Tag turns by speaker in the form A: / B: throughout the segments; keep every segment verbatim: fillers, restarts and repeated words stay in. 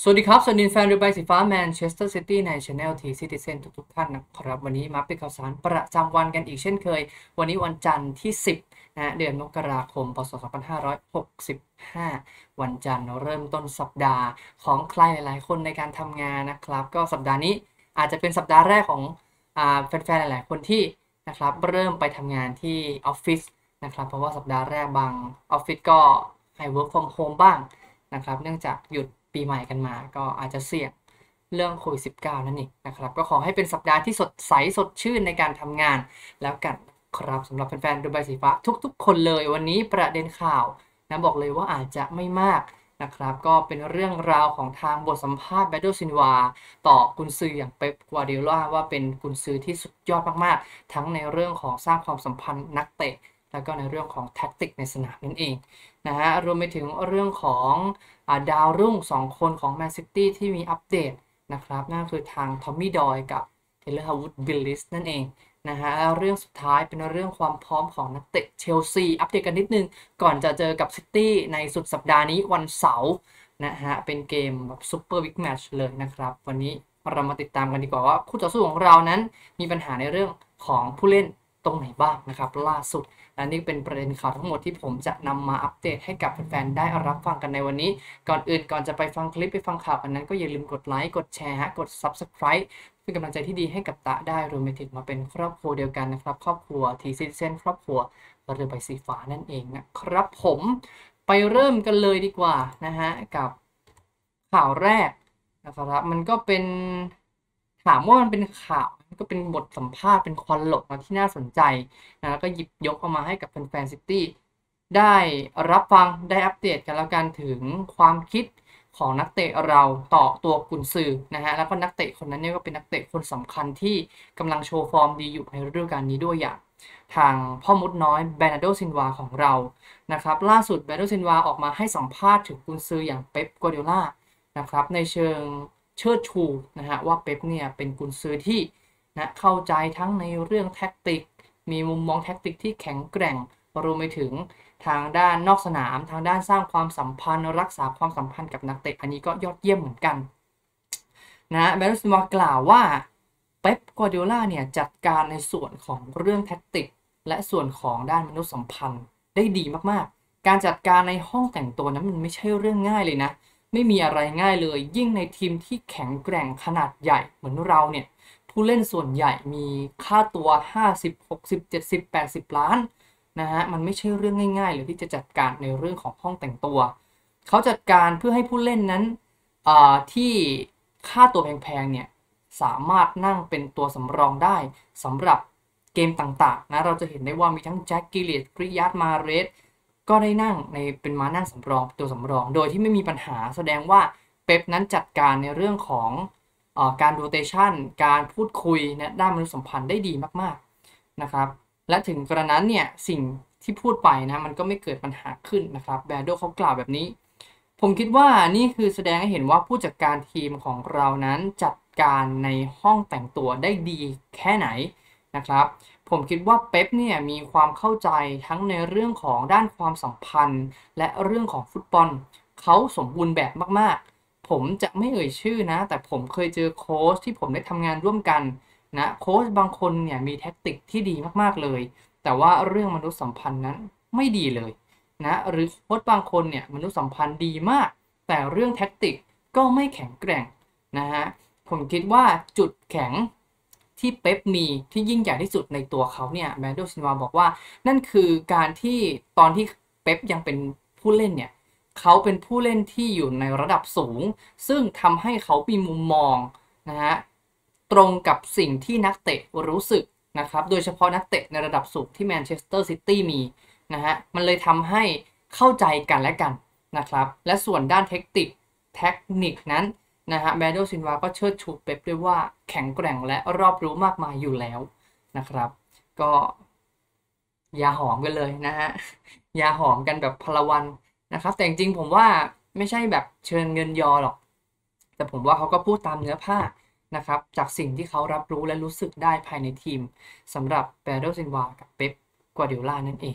A: สวัสดีครับสวัสดีแฟนเรือใบสีฟ้าแมนเชสเตอร์ซิตี้ในช anel ทีซิติเซนทุกๆท่านนะครับวันนี้มาเป็นข่าวสารประจำวันกันอีกเช่นเคยวันนี้วันจันทร์ที่สิบนะเดือนมกราคมพศสองพันห้าร้อยหกสิบห้าวันจันทร์เริ่มต้นสัปดาห์ของใครหลายๆคนในการทำงานนะครับก็สัปดาห์นี้อาจจะเป็นสัปดาห์แรกของอ่าแฟนๆหลายๆคนที่นะครับเริ่มไปทำงานที่ออฟฟิศนะครับเพราะว่าสัปดาห์แรกบางออฟฟิศก็ให้ work from home บ้างนะครับเนื่องจากหยุดปีใหม่กันมาก็อาจจะเสี่ยงเรื่องโควิด สิบเก้า นั่นเองนะครับก็ขอให้เป็นสัปดาห์ที่สดใสสดชื่นในการทำงานแล้วกันครับสำหรับแฟนๆดูไบสีฟ้าทุกๆคนเลยวันนี้ประเด็นข่าวนะบอกเลยว่าอาจจะไม่มากนะครับก็เป็นเรื่องราวของทางบทสัมภาษณ์แบดโดซินวาต่อกุนซืออย่างเป๊ปกัวเดียล่าว่าเป็นกุนซือที่สุดยอดมากๆทั้งในเรื่องของสร้างความสัมพันธ์นักเตะแล้วก็ในเรื่องของแท็กติกในสนามนั่นเองนะฮะรวมไปถึงเรื่องของดาวรุ่งสองคนของแมนซิตี้ที่มีอัปเดตนะครับนั่นคือทางทอมมี่ดอยกับเทเลอร์ฮาวูดบิลลิสนั่นเองนะฮะเรื่องสุดท้ายเป็นเรื่องความพร้อมของนักเตะเชลซีอัปเดตกันนิดนึงก่อนจะเจอกับซิตี้ในสุดสัปดาห์นี้วันเสาร์นะฮะเป็นเกมแบบซุปเปอร์บิ๊กแมตช์เลยนะครับวันนี้เรามาติดตามกันดีกว่าว่าคู่ต่อสู้ของเรานั้นมีปัญหาในเรื่องของผู้เล่นตรงไหนบ้างนะครับล่าสุดและนี่เป็นประเด็นข่าวทั้งหมดที่ผมจะนำมาอัปเดตให้กับแฟนๆได้รับฟังกันในวันนี้ก่อนอื่นก่อนจะไปฟังคลิปไปฟังข่าวกันนั้นก็อย่าลืมกดไลค์กดแชร์กด Subscribe เป็นกำลังใจที่ดีให้กับตะได้รวมไปถึงมาเป็นครอบครัวเดียวกันนะครับครอบครัวทีซิติเซนครอบครัวเรือใบสีฟ้านั่นเองนะครับผมไปเริ่มกันเลยดีกว่านะฮะกับข่าวแรกนะครับมันก็เป็นถามว่ามันเป็นข่าวก็เป็นบทสัมภาษณ์เป็นควันหลงที่น่าสนใจนะแล้วก็หยิบยกเอามาให้กับแฟนๆซิตี้ได้รับฟังได้อัปเดตกันแล้วกันถึงความคิดของนักเตะเราต่อตัวกุนซือนะฮะแล้วก็นักเตะคนนั้นเนี่ยก็เป็นนักเตะคนสำคัญที่กำลังโชว์ฟอร์มดีอยู่ในฤดูกาลนี้ด้วยอย่างทางพ่อมดน้อยเบร์นาร์โดซินวาของเรานะครับล่าสุดเบร์นาร์โดซินวาออกมาให้สัมภาษณ์ถึงกุนซืออย่างเป๊ปกัวร์ดิโอลานะครับในเชิงเชิดชูนะฮะว่าเป๊ปเนี่ยเป็นกุนซือที่นะเข้าใจทั้งในเรื่องแท็กติกมีมุมมองแท็กติกที่แข็งแกร่งรวมไปถึงทางด้านนอกสนามทางด้านสร้างความสัมพันธ์รักษาความสัมพันธ์กับนักเตะอันนี้ก็ยอดเยี่ยมเหมือนกันนะเบรุสมากล่าวว่าเป๊ปกัวร์ดิโอลาเนี่ยจัดการในส่วนของเรื่องแท็กติกและส่วนของด้านมนุษยสัมพันธ์ได้ดีมากๆการจัดการในห้องแต่งตัวนั้นมันไม่ใช่เรื่องง่ายเลยนะไม่มีอะไรง่ายเลยยิ่งในทีมที่แข็งแกร่งขนาดใหญ่เหมือนเราเนี่ยผู้เล่นส่วนใหญ่มีค่าตัวห้าสิบ หกสิบ เจ็ดสิบ แปดสิบล้านนะฮะมันไม่ใช่เรื่องง่ายๆเลยที่จะจัดการในเรื่องของห้องแต่งตัวเขาจัดการเพื่อให้ผู้เล่นนั้นที่ค่าตัวแพงๆเนี่ยสามารถนั่งเป็นตัวสำรองได้สำหรับเกมต่างๆนะเราจะเห็นได้ว่ามีทั้งแจ็คกิลเลตกริยาตมาเรสก็ได้นั่งในเป็นม้านั่งสำรองตัวสำรองโดยที่ไม่มีปัญหาแสดงว่าเป๊ปนั้นจัดการในเรื่องของอการโรเตชันการพูดคุยในด้านมนุษยสัมพันธ์ได้ดีมากๆนะครับและถึงกระนั้นเนี่ยสิ่งที่พูดไปนะมันก็ไม่เกิดปัญหาขึ้นนะครับแบร์โดเขากล่าวแบบนี้ผมคิดว่านี่คือแสดงให้เห็นว่าผู้จัดการทีมของเรานั้นจัดการในห้องแต่งตัวได้ดีแค่ไหนนะครับผมคิดว่าเป๊ปเนี่ยมีความเข้าใจทั้งในเรื่องของด้านความสัมพันธ์และเรื่องของฟุตบอลเขาสมบูรณ์แบบมากๆผมจะไม่เอ่ยชื่อนะแต่ผมเคยเจอโค้ชที่ผมได้ทำงานร่วมกันนะโค้ชบางคนเนี่ยมีแท็กติกที่ดีมากๆเลยแต่ว่าเรื่องมนุษยสัมพันธ์นั้นไม่ดีเลยนะหรือโค้ชบางคนเนี่ยมนุษยสัมพันธ์ดีมากแต่เรื่องแท็กติกก็ไม่แข็งแกร่งนะฮะผมคิดว่าจุดแข็งที่เป๊ปมีที่ยิ่งใหญ่ที่สุดในตัวเขาเนี่ยแบร์โดซินวาบอกว่านั่นคือการที่ตอนที่เป๊ปยังเป็นผู้เล่นเนี่ยเขาเป็นผู้เล่นที่อยู่ในระดับสูงซึ่งทำให้เขามีมุมมองนะฮะตรงกับสิ่งที่นักเตะรู้สึกนะครับโดยเฉพาะนักเตะในระดับสูงที่แมนเชสเตอร์ซิตี้มีนะฮะมันเลยทำให้เข้าใจกันและกันนะครับและส่วนด้านเทคนิคเทคนิคนั้นนะฮะแบร์โดซินวาก็เชิดชูเป๊ปด้วยว่าแข็งแกร่งและรอบรู้มากมายอยู่แล้วนะครับก็ยาหอมกันเลยนะฮะยาหอมกันแบบพลวันนะครับแต่จริงๆผมว่าไม่ใช่แบบเชิญเงินยอหรอกแต่ผมว่าเขาก็พูดตามเนื้อผ้านะครับจากสิ่งที่เขารับรู้และรู้สึกได้ภายในทีมสำหรับเบร์โดซินวากับเป๊ปกัวร์ดิโอลานั่นเอง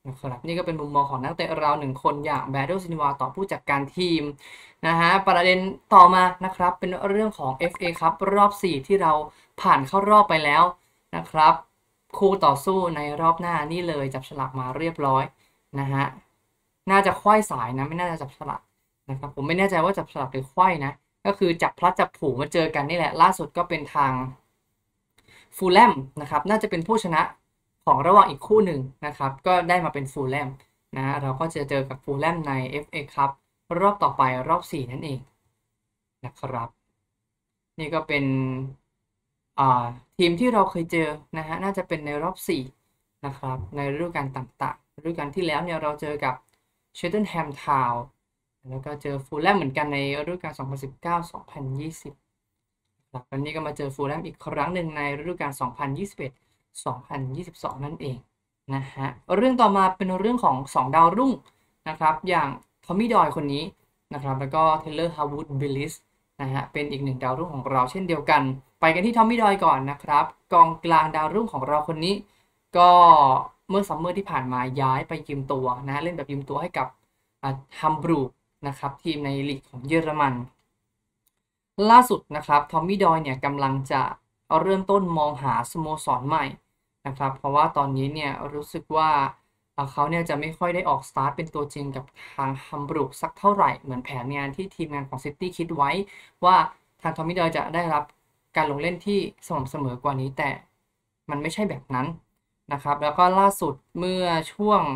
A: นะครับนี่ก็เป็นมุมมองของนักเตะเราหนึ่งคนอย่างแบร์โดซินวาต่อผู้จัดการทีมนะฮะประเด็นต่อมานะครับเป็นเรื่องของ เอฟ เอ ครับรอบสี่ที่เราผ่านเข้ารอบไปแล้วนะครับคู่ต่อสู้ในรอบหน้านี่เลยจับฉลากมาเรียบร้อยนะฮะน่าจะไขว้สายนะไม่น่าจะจับฉลากนะครับผมไม่แน่ใจว่าจับฉลากหรือไขว้นะก็คือจับพลัดจับผลูมาเจอกันนี่แหละล่าสุดก็เป็นทางฟูลแลมนะครับน่าจะเป็นผู้ชนะของระหว่างอีกคู่หนึ่งนะครับก็ได้มาเป็นฟูลแลมนะเราก็จะเจอกับฟูลแลมใน เอฟ เอ ครับรอบต่อไปรอบสี่นั่นเองนะครับนี่ก็เป็นทีมที่เราเคยเจอนะฮะน่าจะเป็นในรอบสี่นะครับในฤดูกาลต่างๆฤดูกาลที่แล้วเนี่ยเราเจอกับเชลตันแฮมทาวน์แล้วก็เจอฟูลแลมเหมือนกันในฤดูกาล สองพันสิบเก้า สองพันยี่สิบ ครับวันนี้ก็มาเจอฟูลแลมอีกครั้งหนึ่งในฤดูกาล สองพันยี่สิบเอ็ด สองพันยี่สิบสอง นั่นเองนะฮะเรื่องต่อมาเป็นเรื่องของสองดาวรุ่งนะครับอย่างทอมมี่ดอยคนนี้นะครับแล้วก็เทเลอร์ฮาว วูด บิลลิสนะฮะเป็นอีกหนึ่งดาวรุ่งของเราเช่นเดียวกันไปกันที่ทอมมี่ดอยก่อนนะครับกองกลางดาวรุ่งของเราคนนี้ก็เมื่อซัมเมอร์ที่ผ่านมาย้ายไปยืมตัวนะเล่นแบบยืมตัวให้กับฮัมบรูกนะครับทีมในลีกของเยอรมันล่าสุดนะครับทอมมี่ดอยเนี่ยกำลังจะเอาเริ่มต้นมองหาสโมสรใหม่นะครับเพราะว่าตอนนี้เนี่ยรู้สึกว่าเขาเนี่ยจะไม่ค่อยได้ออกสตาร์ทเป็นตัวจริงกับทางฮัมบรูกสักเท่าไหร่เหมือนแผนงานที่ทีมงานของซิตี้คิดไว้ว่าทางทอมมี่ดอยจะได้รับการลงเล่นที่สม่ำเสมอกว่านี้แต่มันไม่ใช่แบบนั้นนะครับแล้วก็ล่าสุดเมื่อช่วง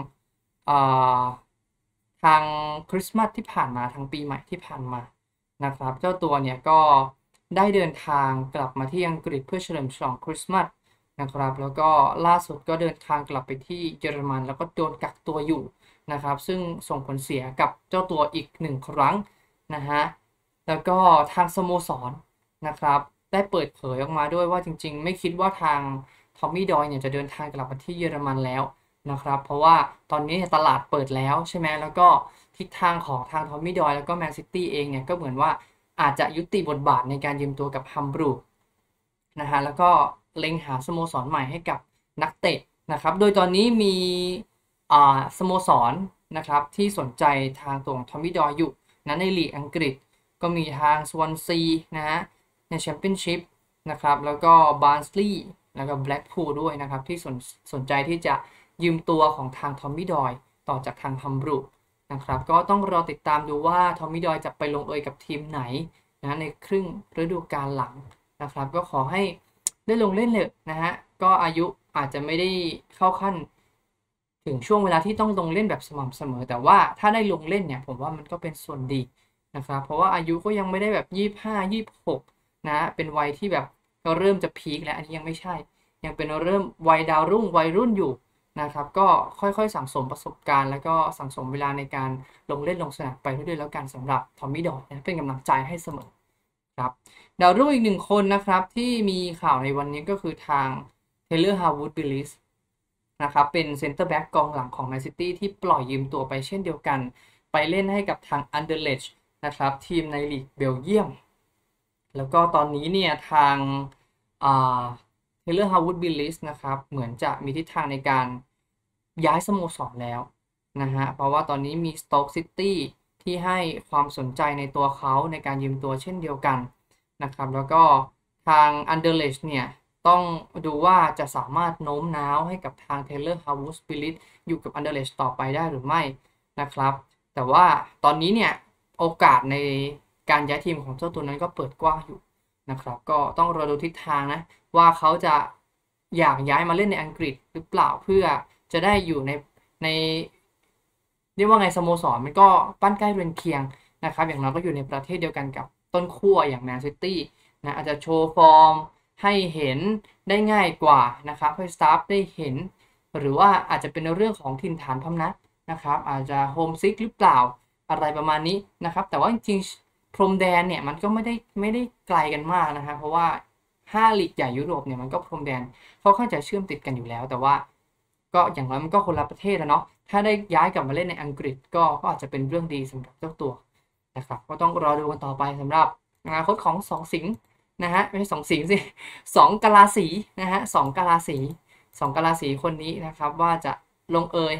A: ทางคริสต์มาสที่ผ่านมาทางปีใหม่ที่ผ่านมานะครับเจ้าตัวเนี่ยก็ได้เดินทางกลับมาที่อังกฤษเพื่อเฉลิมฉลองคริสต์มาสนะครับแล้วก็ล่าสุดก็เดินทางกลับไปที่เยอรมันแล้วก็โดนกักตัวอยู่นะครับซึ่งส่งผลเสียกับเจ้าตัวอีกหนึ่งครั้งนะฮะแล้วก็ทางสโมสรนะครับได้เปิดเผยออกมาด้วยว่าจริงๆไม่คิดว่าทางทอมมี่ดอยเนี่ยจะเดินทางกลับมาที่เยอรมันแล้วนะครับเพราะว่าตอนนี้ตลาดเปิดแล้วใช่ไหมแล้วก็ทิศทางของทางทอมมี่ดอยแล้วก็แมนซิตี้เองเนี่ยก็เหมือนว่าอาจจะยุติบทบาทในการยืมตัวกับฮัมบรูกนะฮะแล้วก็เล็งหาสโมสรใหม่ให้กับนักเตะนะครับโดยตอนนี้มีอ่าสโมสรนะครับที่สนใจทางตัวของทอมมี่ดอยอยู่นะในลีกอังกฤษก็มีทางสวอนซีนะฮะในแชมเปี้ยนชิพนะครับแล้วก็บาร์นสลีย์แล้วก็แบล็กพูลด้วยนะครับที่สนสนใจที่จะยืมตัวของทางทอมมี่ดอยต่อจากทางฮัมบรูกนะครับก็ต้องรอติดตามดูว่าทอมมี่ดอยจะไปลงเอยกับทีมไหนนะในครึ่งฤดูกาลหลังนะครับก็ขอให้ได้ลงเล่นเลยนะฮะก็อายุอาจจะไม่ได้เข้าขั้นถึงช่วงเวลาที่ต้องลงเล่นแบบสม่ำเสมอแต่ว่าถ้าได้ลงเล่นเนี่ยผมว่ามันก็เป็นส่วนดีนะครับเพราะว่าอายุก็ยังไม่ได้แบบยี่สิบห้า ยี่สิบหกนะเป็นวัยที่แบบเราเริ่มจะพีคแล้วอันนี้ยังไม่ใช่ยังเป็นเริ่มวัยดาวรุ่งวัยรุ่นอยู่นะครับก็ค่อยๆสั่งสมประสบการณ์แล้วก็สั่งสมเวลาในการลงเล่นลงสนามไปเรื่อยๆแล้วกันสำหรับทอมมี่ดอยนะเป็นกำลังใจให้เสมอครับดาวรุ่งอีกหนึ่งคนนะครับที่มีข่าวในวันนี้ก็คือทางเทเลอร์ฮาว วูด บิลลิสนะครับเป็นเซนเตอร์แบ็กกองหลังของแมนซิตี้ที่ปล่อยยืมตัวไปเช่นเดียวกันไปเล่นให้กับทางอันเดอร์เลชนะครับทีมในลีกเบลเยียมแล้วก็ตอนนี้เนี่ยทางอ่าเทเลอร์ฮาว วูด บิลลิสนะครับเหมือนจะมีทิศทางในการย้ายสโมสรแล้วนะฮะเพราะว่าตอนนี้มีสโต๊กซิตี้ที่ให้ความสนใจในตัวเขาในการยืมตัวเช่นเดียวกันนะครับแล้วก็ทางอันเดอร์เลชเนี่ยต้องดูว่าจะสามารถโน้มน้าวให้กับทางเทเลอร์ฮาว วูด บิลลิสอยู่กับอันเดอร์เลชต่อไปได้หรือไม่นะครับแต่ว่าตอนนี้เนี่ยโอกาสในการย้ายทีมของเจ้าตัวนั้นก็เปิดกว้างอยู่นะครับก็ต้องรอดูทิศทางนะว่าเขาจะอยากย้ายมาเล่นในอังกฤษหรือเปล่าเพื่อจะได้อยู่ในในเรียกว่าไงสโมสรมันก็ปั้นใกล้เรือนเคียงนะครับอย่างน้อยก็อยู่ในประเทศเดียวกันกับต้นขั้วอย่างแมนซิตี้นะอาจจะโชว์ฟอร์มให้เห็นได้ง่ายกว่านะครับให้สตาฟได้เห็นหรือว่าอาจจะเป็นเรื่องของถิ่นฐานพำนักนะครับอาจจะโฮมซิกหรือเปล่าอะไรประมาณนี้นะครับแต่ว่าจริงๆพรมแดนเนี่ยมันก็ไม่ได้ไม่ได้ไกลกันมากนะครับเพราะว่าห้าลีกใหญ่ยุโรปเนี่ยมันก็พรมแดนค่อนข้างจะเชื่อมติดกันอยู่แล้วแต่ว่าก็อย่างน้อยมันก็คนละประเทศนะเนาะถ้าได้ย้ายกลับมาเล่นในอังกฤษก็ก็อาจจะเป็นเรื่องดีสำหรับเจ้าตัวนะครับก็ต้องรอดูกันต่อไปสำหรับอนาคตของสองสิงห์นะฮะไม่ใช่สองสิงห์สิสองกะลาสีนะฮะสองกะลาสีสองกะลาสีคนนี้นะครับว่าจะลงเอย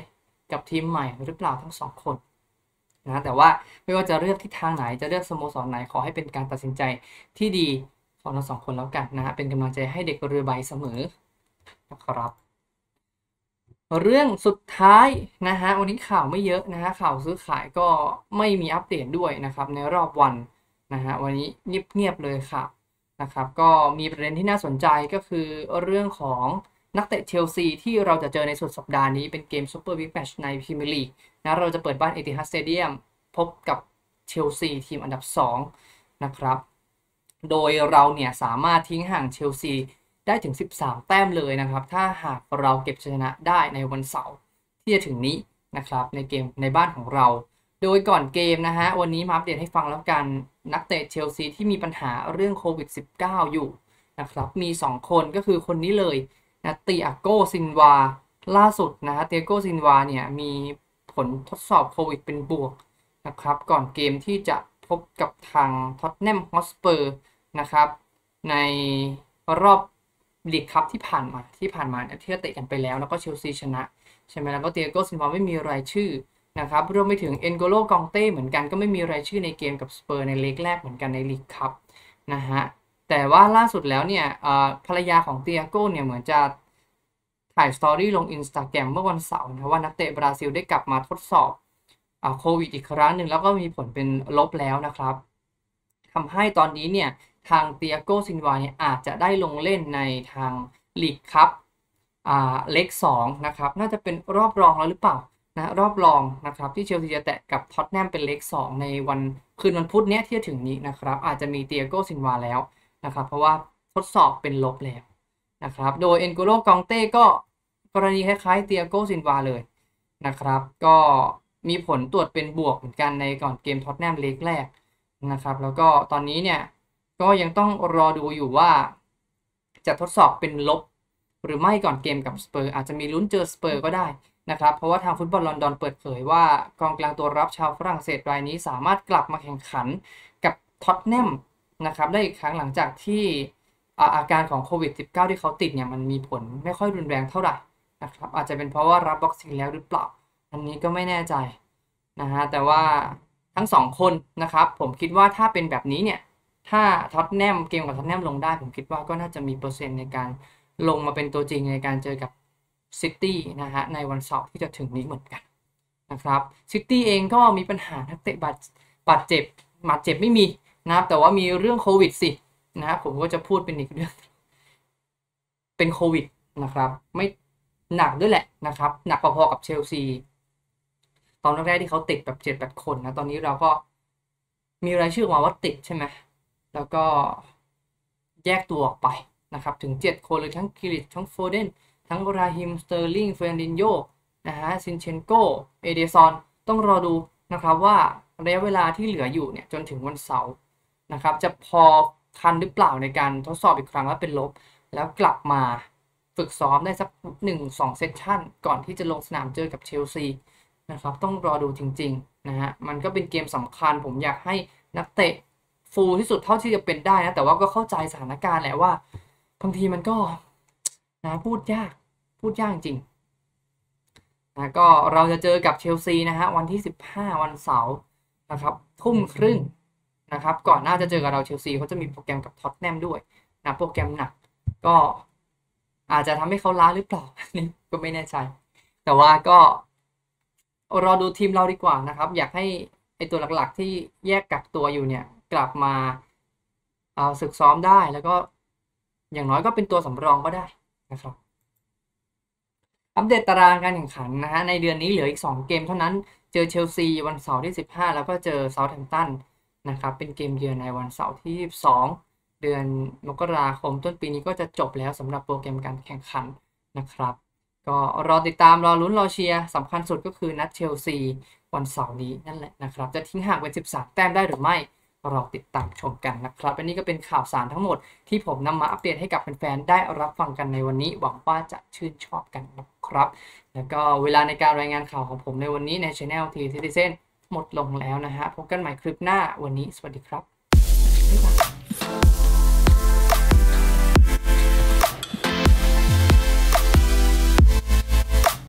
A: กับทีมใหม่หรือเปล่าทั้งสองคนนะแต่ว่าไม่ว่าจะเลือกทิศทางไหนจะเลือกสโมสรไหนขอให้เป็นการตัดสินใจที่ดีของทั้งสองคนแล้วกันนะฮะเป็นกำลังใจให้เด็กเรือใบเสมอนะครับเรื่องสุดท้ายนะฮะวันนี้ข่าวไม่เยอะนะฮะข่าวซื้อขายก็ไม่มีอัปเดตด้วยนะครับในรอบวันนะฮะวันนี้เงียบๆเลยค่ะนะครับก็มีประเด็นที่น่าสนใจก็คือเรื่องของนักเตะเชลซีที่เราจะเจอในสุดสัปดาห์นี้เป็นเกมซูเปอร์บิ๊กแมตช์ในพรีเมียร์ลีกนะเราจะเปิดบ้านเอติฮัดสเตเดียมพบกับเชลซีทีมอันดับสองนะครับโดยเราเนี่ยสามารถทิ้งห่างเชลซีได้ถึงสิบสามแต้มเลยนะครับถ้าหากเราเก็บชนะได้ในวันเสาร์ที่จะถึงนี้นะครับในเกมในบ้านของเราโดยก่อนเกมนะฮะวันนี้มาอัปเดตให้ฟังแล้วกันนักเตะเชลซีที่มีปัญหาเรื่องโควิด สิบเก้า อยู่นะครับมีสองคนก็คือคนนี้เลยนะเตียโกซินวาล่าสุดนะฮะเตียโกซินวาเนี่ยมีผลทดสอบโควิดเป็นบวกนะครับก่อนเกมที่จะพบกับทางท็อตแนมฮอสเปอร์นะครับในรอบลีกคัพที่ผ่านมาที่ผ่านมาที่เตะกันไปแล้วแล้วก็เชลซีชนะใช่ไหมแล้วก็เตียโกซินวาไม่มีรายชื่อนะครับรวมไปถึงเอ็นโกโลกองเต้เหมือนกันก็ไม่มีรายชื่อในเกมกับสเปอร์ในเล็กแรกเหมือนกันในลีกคัพนะฮะแต่ว่าล่าสุดแล้วเนี่ยภรรยาของเตียโกเนี่ยเหมือนจะถ่ายสตอรี่ลง Instagram เมื่อวันเสาร์นะว่านักเตะบราซิลได้กลับมาทดสอบโควิดอีกครั้งหนึ่งแล้วก็มีผลเป็นลบแล้วนะครับทำให้ตอนนี้เนี่ยทางเตียโกซินวาเนี่ยอาจจะได้ลงเล่นในทางลีกคัพเล็กสองนะครับน่าจะเป็นรอบรองแล้วหรือเปล่านะรอบรองนะครับที่เชลซีจะแตะกับท็อตแนมเป็นเล็กสองในวันคืนวันพุธเนี้ยที่จะถึงนี้นะครับอาจจะมีเตียโกซินวาแล้วนะครับเพราะว่าทดสอบเป็นลบแล้วนะครับโดยเอ็นโกโลกองเต้ก็กรณีคล้ายๆเตียโกซินวาเลยนะครับก็มีผลตรวจเป็นบวกเหมือนกันในก่อนเกมท็อตแนมเล็กแรกนะครับแล้วก็ตอนนี้เนี่ยก็ยังต้องรอดูอยู่ว่าจะทดสอบเป็นลบหรือไม่ก่อนเกมกับสเปอร์อาจจะมีลุ้นเจอสเปอร์ก็ได้นะครับเพราะว่าทางฟุตบอลลอนดอนเปิดเผยว่ากองกลางตัวรับชาวฝรั่งเศสรายนี้สามารถกลับมาแข่งขันกับท็อตแนมนะครับได้อีกครั้งหลังจากที่อาการของโควิด สิบเก้า ที่เขาติดเนี่ยมันมีผลไม่ค่อยรุนแรงเท่าไหร่นะครับอาจจะเป็นเพราะว่ารับวัคซีนแล้วหรือเปล่าอันนี้ก็ไม่แน่ใจนะฮะแต่ว่าทั้งสองคนนะครับผมคิดว่าถ้าเป็นแบบนี้เนี่ยถ้าท็อตแนมเกมกับท็อตแนมลงได้ผมคิดว่าก็น่าจะมีเปอร์เซ็นต์ในการลงมาเป็นตัวจริงในการเจอกับซิตี้นะฮะในวันเสาร์ที่จะถึงนี้เหมือนกันนะครับซิตี้เองก็มีปัญหานักเตะบาดบาดเจ็บบาดเจ็บไม่มีนะครับแต่ว่ามีเรื่องโควิดสินะผมก็จะพูดเป็นอีกเรื่องเป็นโควิดนะครับไม่หนักด้วยแหละนะครับหนักพอๆกับเชลซีตอนแรกๆที่เขาติดแบบเจ็ดแปดคนนะตอนนี้เราก็มีรายชื่อมาว่าติดใช่ไหมแล้วก็แยกตัวออกไปนะครับถึงเจ็ดคนเลยทั้งกิริชทั้งโฟเดนทั้งราฮิมสเตอร์ลิงเฟรนดินโญนะฮะซินเชนโกเอเดซอนต้องรอดูนะครับว่าระยะเวลาที่เหลืออยู่เนี่ยจนถึงวันเสาร์นะครับจะพอทันหรือเปล่าในการทดสอบอีกครั้งแล้วเป็นลบแล้วกลับมาฝึกซ้อมได้สัก หนึ่งถึงสอง เซสชั่นก่อนที่จะลงสนามเจอกับเชลซีนะครับต้องรอดูจริงๆนะฮะมันก็เป็นเกมสำคัญผมอยากให้นักเตะฟูลที่สุดเท่าที่จะเป็นได้นะแต่ว่าก็เข้าใจสถานการณ์แหละว่าบางทีมันก็นะพูดยากพูดยากจริงนะก็เราจะเจอกับเชลซีนะฮะวันที่สิบห้าวันเสาร์นะครับทุ่มครึ่งนะครับก่อนหน้าจะเจอกับเราเชลซีเขาจะมีโปรแกรมกับท็อตแนมด้วยนะโปรแกรมหนักก็อาจจะทำให้เขาล้าหรือเปล่านี่ก็ไม่แน่ใจแต่ว่าก็รอดูทีมเราดีกว่านะครับอยากให้ไอตัวหลักๆที่แยกกักตัวอยู่เนี่ยกลับมาเอาศึกซ้อมได้แล้วก็อย่างน้อยก็เป็นตัวสำรองก็ได้นะครับอัปเดตตารางการแข่งขันนะฮะในเดือนนี้เหลืออีกสองเกมเท่านั้นเจอเชลซีวันเสาร์ที่สิบห้าแล้วก็เจอเซาท์แฮมป์ตันนะครับเป็นเกมเยือนในวันเสาร์ที่ยี่สิบสองเดือนมกราคมต้นปีนี้ก็จะจบแล้วสำหรับโปรแกรมการแข่งขันนะครับก็รอติดตามรอลุ้นรอเชียร์สำคัญสุดก็คือนัดเชลซีวันเสาร์นี้นั่นแหละนะครับจะทิ้งห่างเป็นสิบสามแต้มได้หรือไม่รอติดตามชมกันนะครับอันนี้ก็เป็นข่าวสารทั้งหมดที่ผมนำมาอัปเดตให้กับแฟนๆได้รับฟังกันในวันนี้หวังว่าจะชื่นชอบกันนะครับแล้วก็เวลาในการรายงานข่าวของผมในวันนี้ใน Channel ที Citizen หมดลงแล้วนะฮะพบกันใหม่คลิปหน้าวันนี้สวัสดีครับ